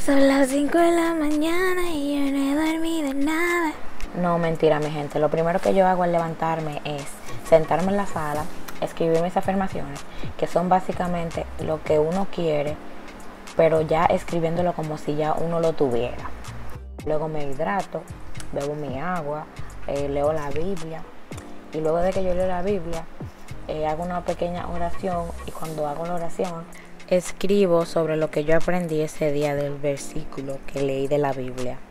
Son las 5 de la mañana y yo no he dormido nada. No, mentira, mi gente. Lo primero que yo hago al levantarme es sentarme en la sala, escribir mis afirmaciones, que son básicamente lo que uno quiere, pero ya escribiéndolo como si ya uno lo tuviera. Luego me hidrato, bebo mi agua, leo la Biblia, y luego de que yo leo la Biblia, hago una pequeña oración, y cuando hago la oración escribo sobre lo que yo aprendí ese día del versículo que leí de la Biblia.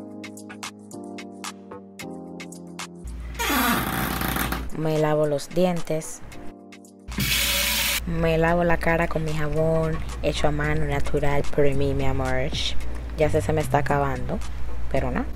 Me lavo los dientes, me lavo la cara con mi jabón hecho a mano natural por mí, mi amor. Ya se me está acabando, pero no.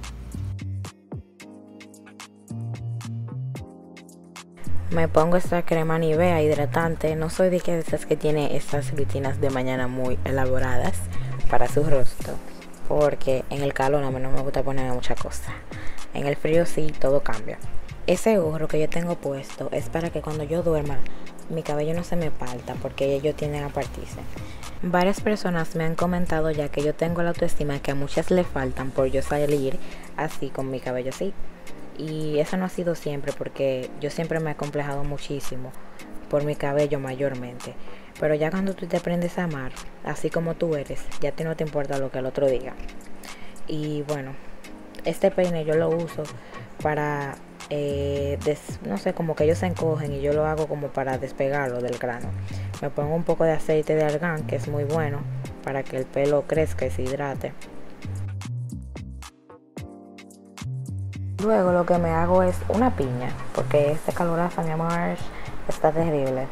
Me pongo esta crema Nivea hidratante. No soy de esas que tiene estas rutinas de mañana muy elaboradas para su rostro, porque en el calor a mí no me gusta ponerme muchas cosas. En el frío sí, todo cambia. Ese gorro que yo tengo puesto es para que cuando yo duerma mi cabello no se me parta, porque ellos tienden a partirse. Varias personas me han comentado ya que yo tengo la autoestima que a muchas le faltan por yo salir así con mi cabello así. Y eso no ha sido siempre, porque yo siempre me he acomplejado muchísimo por mi cabello mayormente. Pero ya cuando tú te aprendes a amar, así como tú eres, ya a ti no te importa lo que el otro diga. Y bueno, este peine yo lo uso para, no sé, como que ellos se encogen y yo lo hago como para despegarlo del grano. Me pongo un poco de aceite de argán, que es muy bueno para que el pelo crezca y se hidrate. Luego lo que me hago es una piña, porque este calorazo, mi amor, está terrible.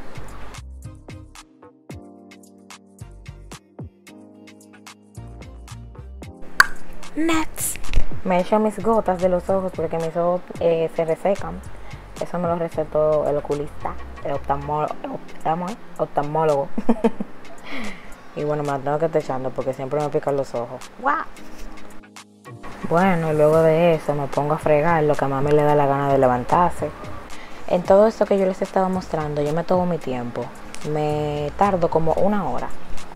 Nuts. Me echo mis gotas de los ojos porque mis ojos se resecan. Eso me lo recetó el oculista, el oftalmólogo. Y bueno, me la tengo que estar echando porque siempre me pican los ojos. Wow. Bueno, y luego de eso me pongo a fregar lo que a mami le da la gana de levantarse. En todo esto que yo les he estado mostrando, yo me tomo mi tiempo. Me tardo como 1 hora.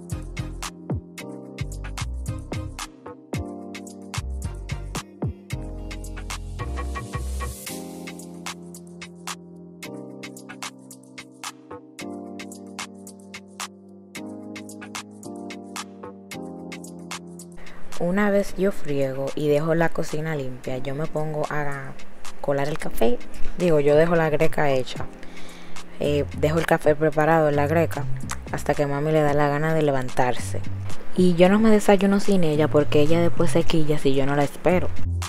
Una vez yo friego y dejo la cocina limpia, yo me pongo a colar el café. Digo, yo dejo la greca hecha. Dejo el café preparado en la greca hasta que mami le da la gana de levantarse. Y yo no me desayuno sin ella porque ella después se quilla si yo no la espero.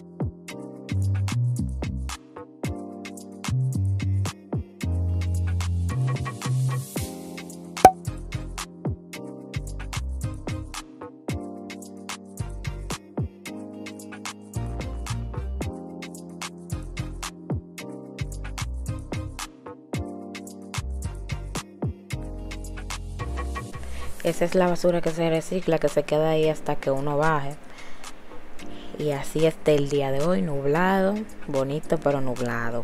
Esa es la basura que se recicla, que se queda ahí hasta que uno baje. Y así está el día de hoy, nublado, bonito pero nublado.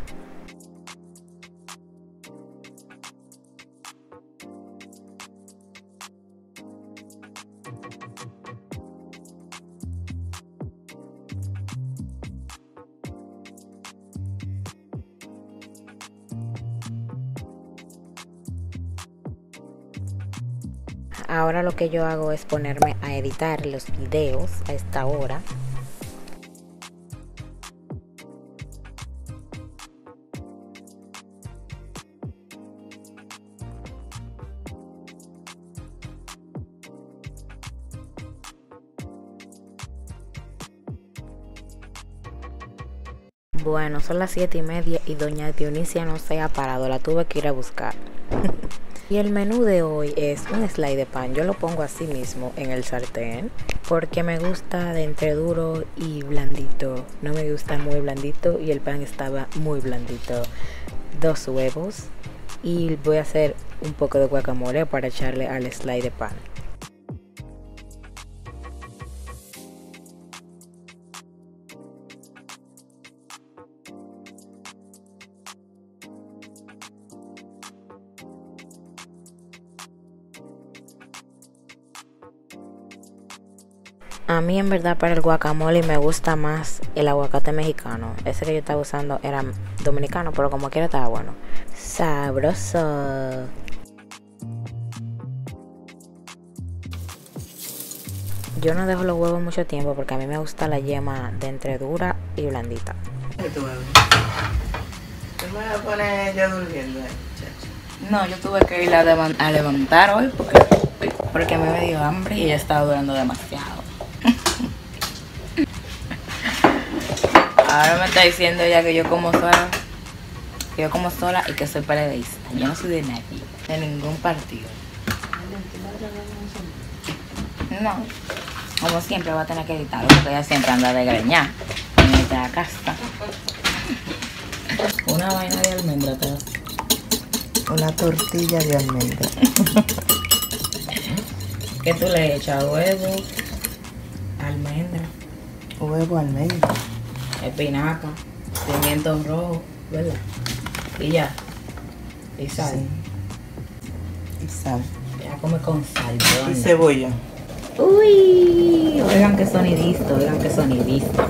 Ahora lo que yo hago es ponerme a editar los videos a esta hora. Bueno, son las 7:30 y doña Dionisia no se ha parado, la tuve que ir a buscar. Y el menú de hoy es un slide de pan. Yo lo pongo así mismo en el sartén porque me gusta de entre duro y blandito. No me gusta muy blandito y el pan estaba muy blandito. 2 huevos y voy a hacer un poco de guacamole para echarle al slide de pan. A mí en verdad para el guacamole me gusta más el aguacate mexicano. Ese que yo estaba usando era dominicano, pero como quiera estaba bueno. Sabroso. Yo no dejo los huevos mucho tiempo porque a mí me gusta la yema de entre dura y blandita. ¿Qué tú bebes? ¿Tú me vas a poner ya durmiendo, chacha? No, yo tuve que ir a levantar hoy porque a mí me dio hambre y ella estaba durando demasiado. Ahora me está diciendo ella que yo como sola y que soy periodista. Yo no soy de nadie, de ningún partido. No, como siempre va a tener que editarlo porque ella siempre anda de greñar en esta casa. Una vaina de almendra atrás. Una tortilla de almendra. ¿Qué tú le echas? Huevo, almendra, Huevo, almendra. espinaca, pimiento rojo, ¿verdad? Y ya. Y sal. Sí. Y sal. Ya come con sal. Y ¿Dónde? cebolla. Uy, oigan qué sonidista, oigan qué sonidista.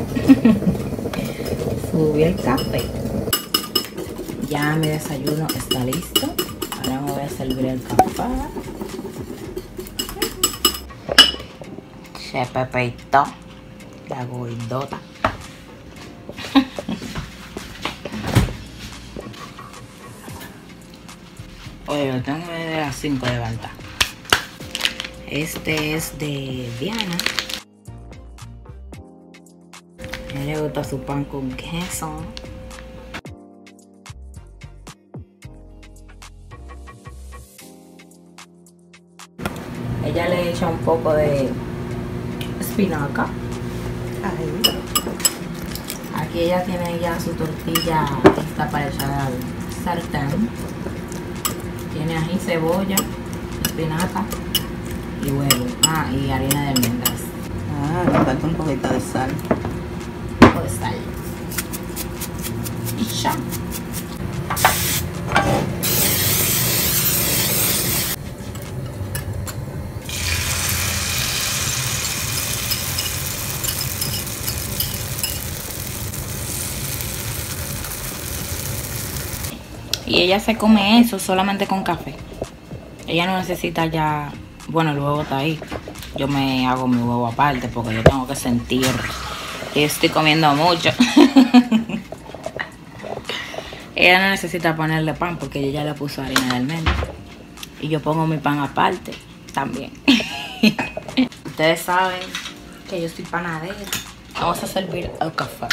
Subí el café. Ya mi desayuno está listo. Ahora me voy a servir el café. Se pepeitó la gordota. Oye, lo tengo desde las 5 de levantar. Este es de Diana. A ella le gusta su pan con queso. Ella le echa un poco de espinaca. Ay. Aquí ella tiene ya su tortilla lista para echar al sartén. Tiene ají, cebolla, espinaca y huevo. Ah, y harina de almendras. Ah, le falta un poquito de sal. Un poco de sal. Y ya. Y ella se come eso solamente con café. Ella no necesita ya... Bueno, el huevo está ahí. Yo me hago mi huevo aparte porque yo tengo que sentir que estoy comiendo mucho. Ella no necesita ponerle pan porque ella ya le puso harina de almendra. Y yo pongo mi pan aparte también. Ustedes saben que yo soy panadera. Vamos a servir el café.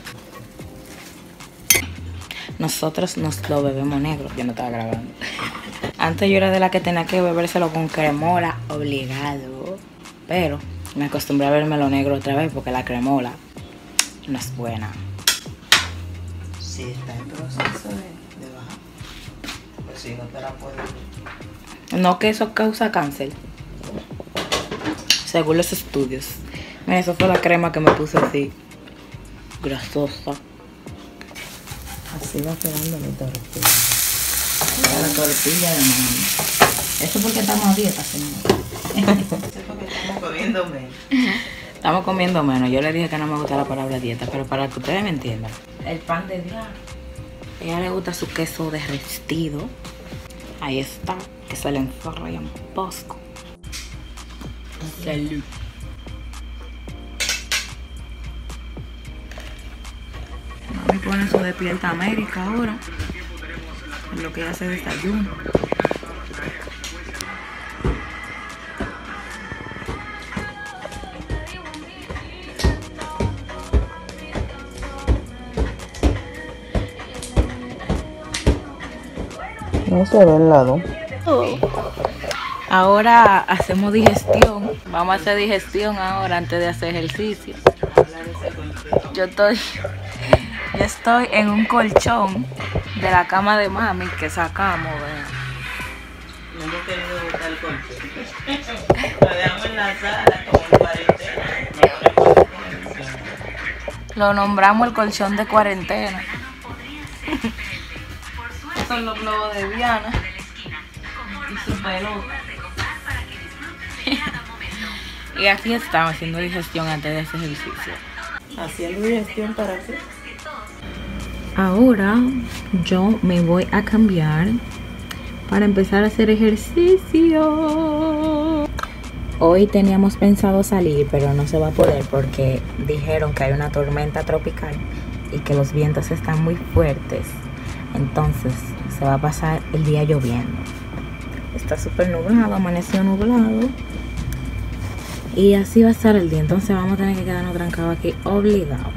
Nosotros nos lo bebemos negro. Yo no estaba grabando. Antes yo era de la que tenía que bebérselo con cremola, obligado. Pero me acostumbré a bebérmelo negro otra vez porque la cremola no es buena. Sí, está en proceso de bajar. Pues si no te la puedes. No que eso causa cáncer. Según los estudios. Mira, eso fue la crema que me puse así. Grasosa. Así va quedando mi tortilla. La tortilla de mano. Eso porque estamos a dieta, señor. Eso es porque estamos comiendo menos. Estamos comiendo menos. Yo le dije que no me gusta la palabra dieta, pero para que ustedes me entiendan. El pan de Diana. A ella le gusta su queso derretido. Ahí está. Que se le enforra en posco. Salud. Mami pone su despierta América ahora. En lo que ella se desayuna. No se ve el lado. Ahora hacemos digestión. Vamos a hacer digestión ahora antes de hacer ejercicio. Yo estoy en un colchón de la cama de mami que sacamos. No hemos querido botar el colchón. Lo dejamos en la sala como en cuarentena. Lo nombramos el colchón de cuarentena. Estos son los globos de Diana y su pelota. Y aquí estamos haciendo digestión antes de ese ejercicio. ¿Haciendo digestión para qué? Ahora yo me voy a cambiar para empezar a hacer ejercicio. Hoy teníamos pensado salir, pero no se va a poder porque dijeron que hay una tormenta tropical y que los vientos están muy fuertes. Entonces se va a pasar el día lloviendo. Está súper nublado, amaneció nublado. Y así va a estar el día. Entonces vamos a tener que quedarnos trancados aquí, obligado.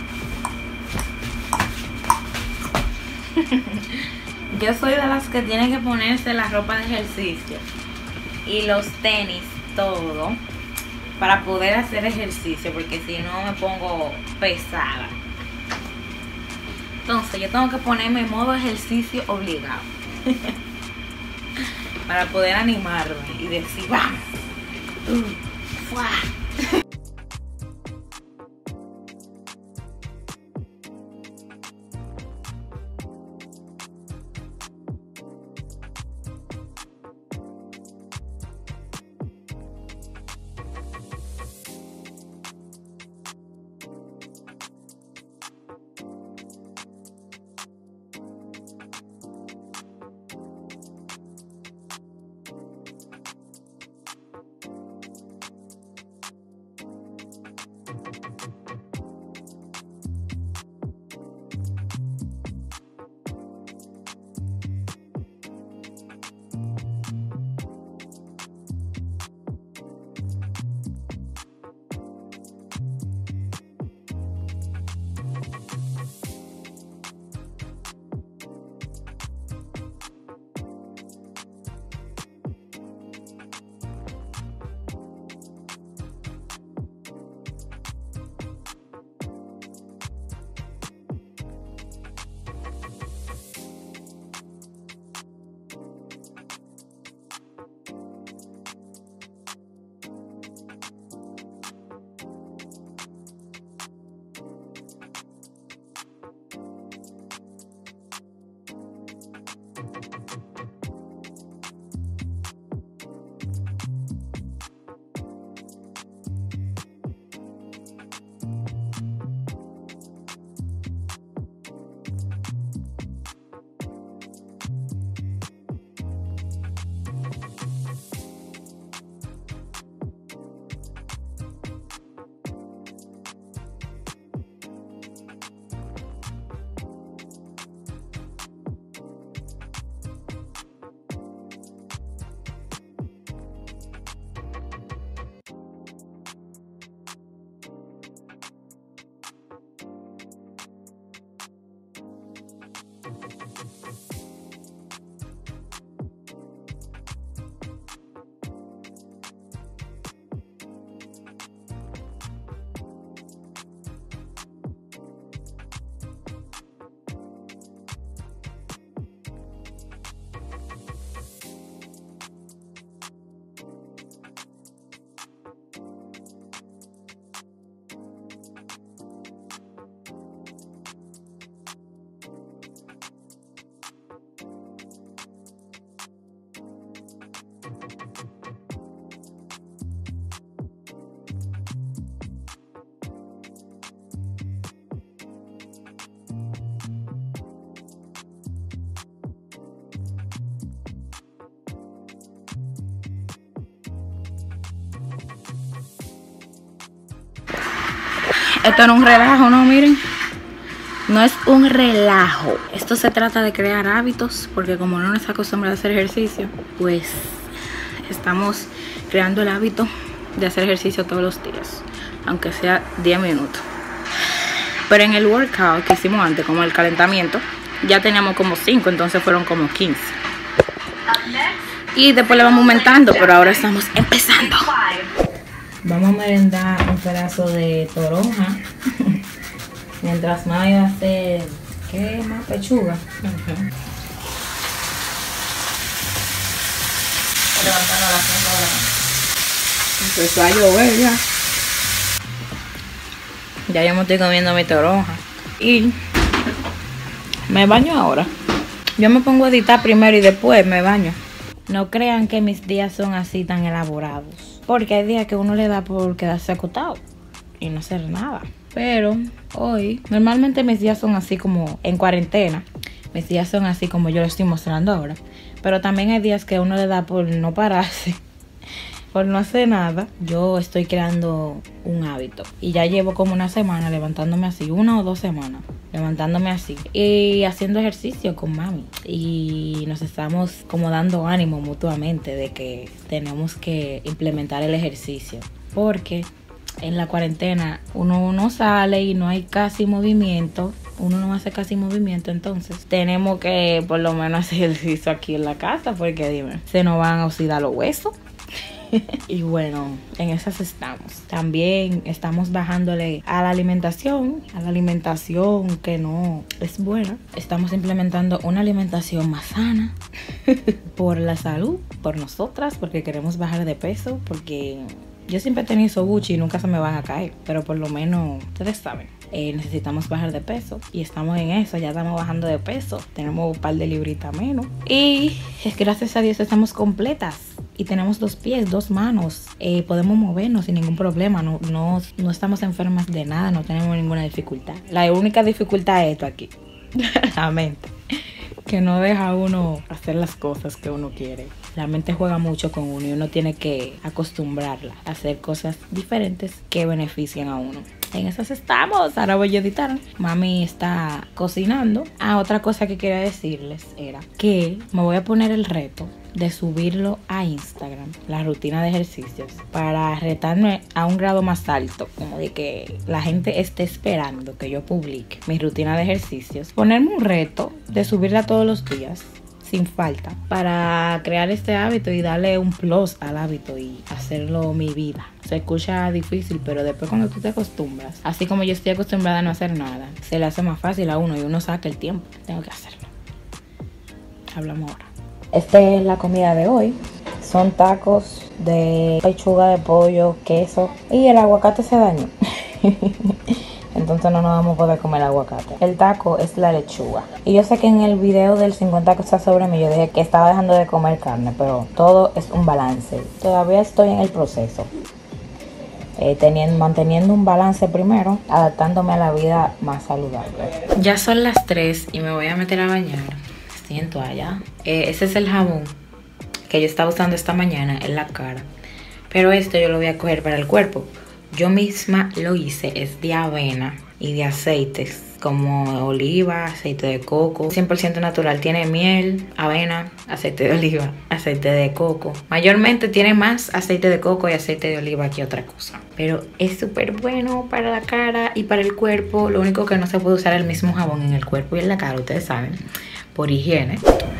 Yo soy de las que tienen que ponerse la ropa de ejercicio y los tenis, todo, para poder hacer ejercicio, porque si no me pongo pesada. Entonces yo tengo que ponerme en modo ejercicio obligado para poder animarme y decir vamos. ¡Fua! Esto no es un relajo, ¿no? Miren. No es un relajo. Esto se trata de crear hábitos, porque como no nos acostumbramos a hacer ejercicio, pues estamos creando el hábito de hacer ejercicio todos los días, aunque sea 10 minutos. Pero en el workout que hicimos antes, como el calentamiento, ya teníamos como 5, entonces fueron como 15. Y después le vamos aumentando, pero ahora estamos empezando. Vamos a merendar un pedazo de toronja. Mientras Maya va a hacer, ¿qué más? Pechuga. Levantando las 5 horas. Empezó a llover ya. Ya yo me estoy comiendo mi toronja. Y me baño ahora. Yo me pongo a editar primero y después me baño. no crean que mis días son así tan elaborados. Porque hay días que uno le da por quedarse acostado y no hacer nada. Pero hoy, normalmente mis días son así como en cuarentena. Mis días son así como yo lo estoy mostrando ahora. Pero también hay días que uno le da por no pararse, por no hacer nada. Yo estoy creando un hábito. Y ya llevo como una semana levantándome así, 1 o 2 semanas. Levantándome así y haciendo ejercicio con mami. Y nos estamos como dando ánimo mutuamente de que tenemos que implementar el ejercicio. Porque en la cuarentena uno no sale y no hay casi movimiento. Uno no hace casi movimiento, entonces tenemos que por lo menos hacer ejercicio aquí en la casa, porque dime, se nos van a oxidar los huesos. Y bueno, en esas estamos. También estamos bajándole a la alimentación que no es buena. Estamos implementando una alimentación más sana por la salud, por nosotras, porque queremos bajar de peso, porque yo siempre he tenido sobuchi y nunca se me van a caer, pero por lo menos ustedes saben. Necesitamos bajar de peso y estamos en eso, ya estamos bajando de peso, tenemos un par de libritas menos y gracias a Dios estamos completas y tenemos 2 pies, 2 manos, podemos movernos sin ningún problema, no estamos enfermas de nada, no tenemos ninguna dificultad. La única dificultad es esto aquí, la mente, que no deja a uno hacer las cosas que uno quiere. La mente juega mucho con uno y uno tiene que acostumbrarla a hacer cosas diferentes que beneficien a uno. En esas estamos. Ahora voy a editar. Mami está cocinando. Otra cosa que quería decirles era que me voy a poner el reto de subirlo a Instagram, la rutina de ejercicios, para retarme a un grado más alto, como de que la gente esté esperando que yo publique mi rutina de ejercicios. Ponerme un reto de subirla todos los días sin falta, para crear este hábito y darle un plus al hábito y hacerlo mi vida. Se escucha difícil, pero después cuando tú te acostumbras, así como yo estoy acostumbrada a no hacer nada, se le hace más fácil a uno y uno saca el tiempo. Tengo que hacerlo. Hablamos ahora. Esta es la comida de hoy. Son tacos de pechuga de pollo, queso y el aguacate se dañó. Entonces no nos vamos a poder comer aguacate. El taco es la lechuga. Y yo sé que en el video del 50 cosas sobre mí yo dije que estaba dejando de comer carne, pero todo es un balance. Todavía estoy en el proceso. Manteniendo un balance primero, adaptándome a la vida más saludable. Ya son las 3 y me voy a meter a bañar. Estoy en toalla. Ese es el jabón que yo estaba usando esta mañana en la cara. Pero esto yo lo voy a coger para el cuerpo. Yo misma lo hice, es de avena y de aceites como oliva, aceite de coco, 100% natural, tiene miel, avena, aceite de oliva, aceite de coco. Mayormente tiene más aceite de coco y aceite de oliva que otra cosa. Pero es súper bueno para la cara y para el cuerpo. Lo único que no se puede usar el mismo jabón en el cuerpo y en la cara, ustedes saben, por higiene.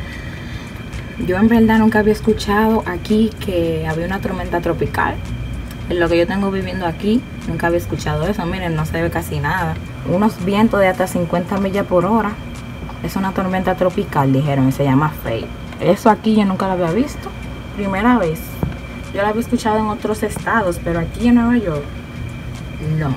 Yo en verdad nunca había escuchado aquí que había una tormenta tropical. En lo que yo tengo viviendo aquí, nunca había escuchado eso. Miren, no se ve casi nada. Unos vientos de hasta 50 millas por hora. Es una tormenta tropical, dijeron, y se llama Faye. Eso aquí yo nunca lo había visto. Primera vez. Yo lo había escuchado en otros estados, pero aquí en Nueva York, no.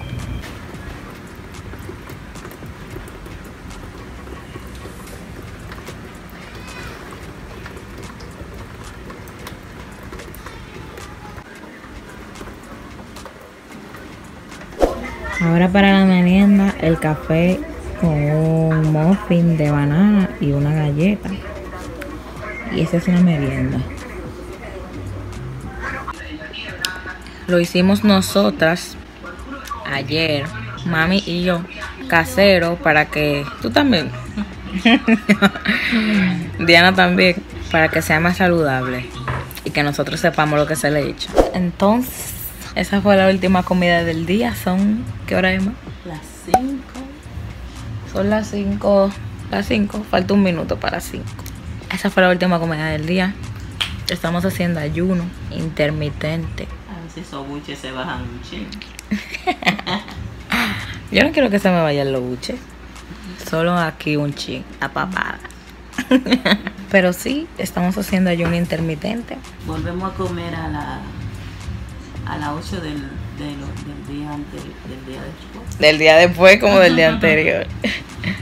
Ahora para la merienda, el café con un muffin de banana y una galleta. Y esa es una merienda. Lo hicimos nosotras ayer, mami y yo, casero, para que tú también, Diana también, para que sea más saludable y que nosotros sepamos lo que se le echa. Entonces, esa fue la última comida del día. Son, ¿qué hora es más? Las 5. Son las 5. Las 5. Falta un minuto para 5. Esa fue la última comida del día. Estamos haciendo ayuno intermitente. A ver si esos buches se bajan un chin. Yo no quiero que se me vayan los buches. Solo aquí un chin, la papada. Pero sí, estamos haciendo ayuno intermitente. Volvemos a comer a las 8 del día después. Del día después como del día anterior.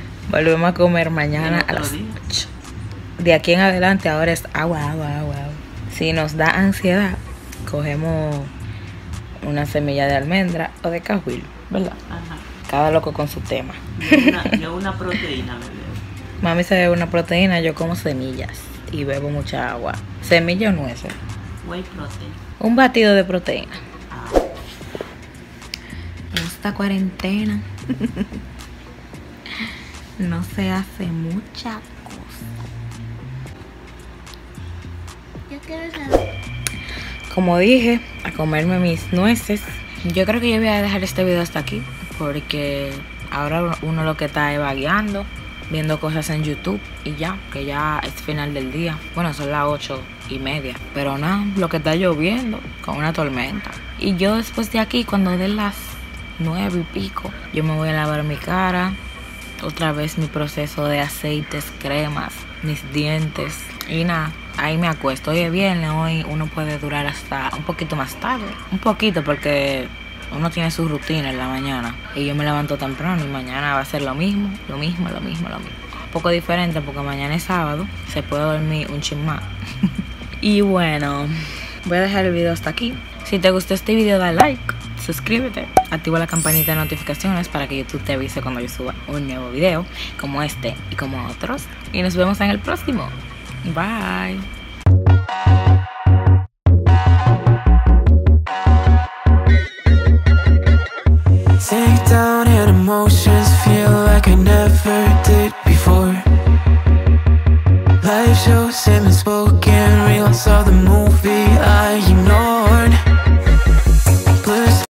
Volvemos a comer mañana a las 8. De aquí en adelante ahora es agua, agua, agua, agua. Si nos da ansiedad, cogemos una semilla de almendra o de cajuil, ¿verdad? Ajá. Cada loco con su tema. Yo una proteína me bebo. Mami se bebe una proteína, yo como semillas y bebo mucha agua. ¿Semilla o nueces? Whey protein. Un batido de proteína. Ah, Esta cuarentena no se hace mucha cosa. Yo quiero saber. Como dije, a comerme mis nueces. Yo creo que yo voy a dejar este video hasta aquí porque ahora uno lo que está es vagueando, viendo cosas en YouTube y ya, que ya es final del día. Bueno, son las 8:30, pero nada, lo que está lloviendo con una tormenta. Y yo después de aquí, cuando den las 9 y pico, yo me voy a lavar mi cara, otra vez mi proceso de aceites, cremas, mis dientes y nada. Ahí me acuesto. Hoy es viernes, hoy uno puede durar hasta un poquito más tarde. Un poquito porque uno tiene su rutina en la mañana. Y yo me levanto temprano y mañana va a ser lo mismo. Un poco diferente porque mañana es sábado. Se puede dormir un chin más. Y bueno, voy a dejar el video hasta aquí. Si te gustó este video, da like, suscríbete, activa la campanita de notificaciones para que YouTube te avise cuando yo suba un nuevo video como este y como otros. Y nos vemos en el próximo. Bye.